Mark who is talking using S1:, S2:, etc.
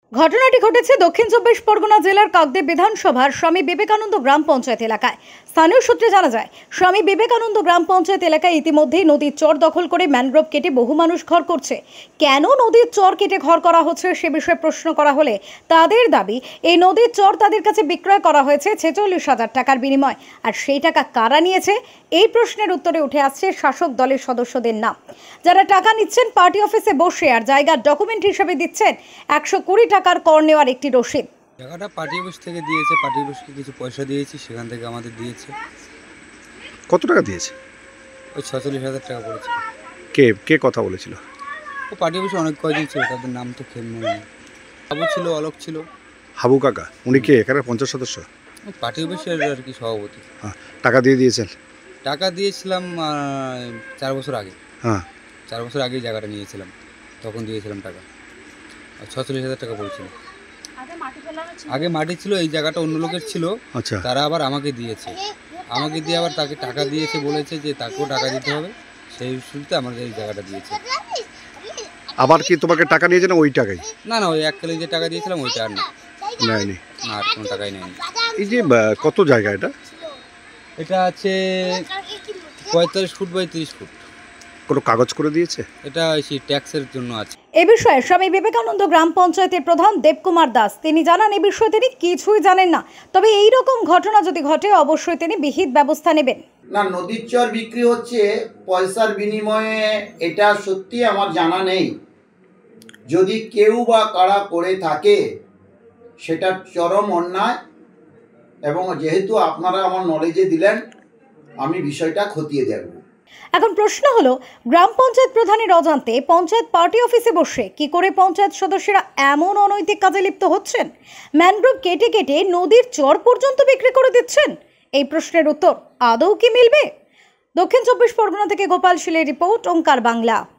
S1: ঘটনাটি ঘটেছে দক্ষিণ চব্বিশ পরগনা জেলার কাকদ্বীপ বিধানসভার স্বামী বিবেকানন্দ গ্রাম পঞ্চায়েত এলাকায়। স্থানীয় সূত্রে জানা যায়, স্বামী বিবেকানন্দ গ্রাম পঞ্চায়েত এলাকায় ইতিমধ্যেই নদীর চর দখল করে ম্যানগ্রোভ কেটে বহু মানুষ ঘর করছে। কেন নদীর চর কেটে ঘর করা হচ্ছে সে বিষয়ে প্রশ্ন করা হলে তাদের দাবি, এই নদীর চর তাদের কাছে বিক্রয় করা হয়েছে 46,000 টাকার বিনিময়। আর সেই টাকা কারা নিয়েছে, এই প্রশ্নের উত্তরে উঠে আসছে শাসক দলের সদস্যদের নাম, যারা টাকা নিচ্ছেন পার্টি অফিসে বসে আর জায়গার ডকুমেন্ট হিসেবে দিচ্ছেন 120 টাকার কর নেওয়ার একটি রসিদ।
S2: টাকাটা পার্টি অফিস থেকে দিয়েছে, পার্টি অফিসকে কিছু পয়সা দিয়েছি, সেখান থেকে আমাদের দিয়েছে।
S3: কত টাকা দিয়েছে?
S2: ওই 46,000 টাকা পড়েছে।
S3: কে কে কথা বলেছিল?
S2: ও পার্টি অফিসে অনেক কয়জন ছিল, তাদের নাম তো খেয়ে মনে নেই। হাবু ছিল, অলোক ছিল।
S3: হাবু কাকা, উনি কে এখানে পঞ্চায়েত সদস্য?
S2: পার্টি অফিসের আর কি সভাপতি।
S3: হ্যাঁ, টাকা দিয়ে দিয়েছেন?
S2: টাকা দিয়েছিলাম 4 বছর আগে।
S3: হ্যাঁ,
S2: 4 বছর আগেই জায়গাটা নিয়েছিলাম, তখন দিয়েছিলাম টাকা। আর 46,000 টাকা পড়েছিল। আগে মাটি ছিল, এই জায়গাটা অন্য লোকের ছিল।
S3: আচ্ছা,
S2: তারা আবার আমাকে দিয়েছে, আমাকে দিয়ে আবার তাকে টাকা দিয়েছে, বলেছে যে তাকেও টাকা দিতে হবে, সেই শুরুতে আমাদের এই জায়গাটা দিয়েছে।
S3: আবার কি তোমাকে টাকা নিয়েছে না ওই টাকাই?
S2: না না, ওই এককালে যে টাকা দিয়েছিলাম ওইটা আর না,
S3: নেয়নি।
S2: না আর কোনো টাকাই নেয়নি।
S3: এই যে কত জায়গা এটা?
S2: এটা আছে 45 ফুট বাই 30 ফুট।
S3: কোনো কাগজ করে দিয়েছে?
S2: এটা সেই ট্যাক্সের জন্য আছে।
S1: এ বিষয়ে স্বামী বিবেকানন্দ গ্রাম পঞ্চায়েতের প্রধান দেবকুমার দাস তিনি জানান, এ বিষয়ে তিনি কিছুই জানেন না, তবে এই রকম ঘটনা যদি ঘটে অবশ্যই তিনি বিহিত ব্যবস্থা নেবেন।
S4: না, নদীর চর বিক্রি হচ্ছে পয়সার বিনিময়ে, এটা সত্যি আমার জানা নেই। যদি কেউ বা কারা করে থাকে সেটা চরম অন্যায়, এবং যেহেতু আপনারা আমার নলেজে দিলেন, আমি বিষয়টা খতিয়ে দেখব।
S1: এখন প্রশ্ন হলো, গ্রাম পঞ্চায়েত প্রধানের অজান্তে পঞ্চায়েত পার্টি অফিসে বসে কি করে পঞ্চায়েত সদস্যরা এমন অনৈতিক কাজে লিপ্ত হচ্ছেন? ম্যানগ্রোভ কেটে কেটে নদীর চর পর্যন্ত বিক্রি করে দিচ্ছেন। এই প্রশ্নের উত্তর আদৌ কি মিলবে? দক্ষিণ চব্বিশ পরগনা থেকে গোপাল শীলের রিপোর্ট, ওঙ্কার বাংলা।